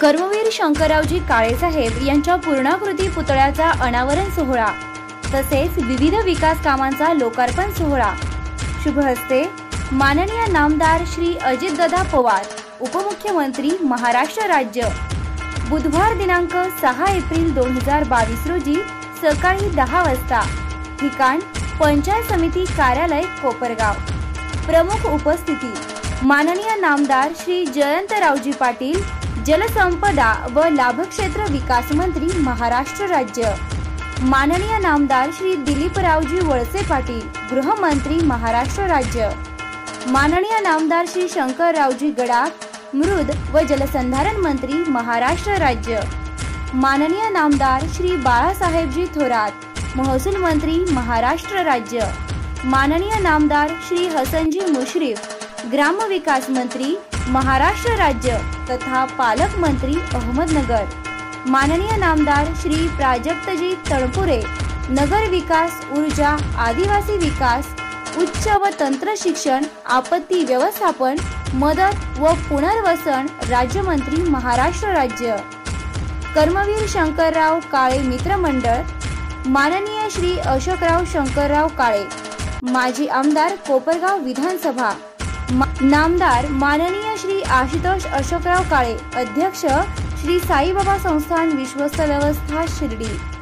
कर्मवीर शंकररावजी काळे साहेब यांच्या पूर्णाकृती पुतळ्याचा अनावरण सोहळा तसेच विविध विकास कामांचा लोकार्पण सोहळा शुभ हस्ते माननीय नामदार श्री अजितदादा पवार उपमुख्यमंत्री महाराष्ट्र राज्य बुधवार दिनांक 6 एप्रिल 2022 रोजी सकाळी 10 वाजता ठिकाण पंचायत समिती कार्यालय कोपरगाव। प्रमुख उपस्थिती माननीय नामदार श्री जयंतरावजी पाटील जलसंपदा व लाभक्षेत्र विकास मंत्री महाराष्ट्र राज्य, माननीय नामदार श्री दिलीपरावजी वळसे पाटील गृहमंत्री महाराष्ट्र राज्य, माननीय नामदार श्री शंकररावजी गडाख मृद व जलसंधारण मंत्री महाराष्ट्र राज्य, माननीय नामदार श्री बाळासाहेबजी थोरात महसूल मंत्री महाराष्ट्र राज्य, माननीय नामदार श्री हसनजी मुश्रीफ ग्राम विकास मंत्री महाराष्ट्र राज्य तथा पालक मंत्री अहमदनगर, माननीय नामदार श्री प्राजक्तजी तणपुरे नगर विकास ऊर्जा आदिवासी विकास उच्च व तंत्र शिक्षण आपत्ती व्यवस्थापन मदत व पुनर्वसन राज्यमंत्री महाराष्ट्र राज्य, कर्मवीर शंकरराव काळे मित्रमंडळ माननीय श्री अशोकराव शंकरराव काळे माजी आमदार कोपरगाव विधानसभा, नामदार माननीय श्री आशुतोष अशोकराव काळे अध्यक्ष श्री साईबाबा संस्थान विश्वस्त व्यवस्था शिर्डी।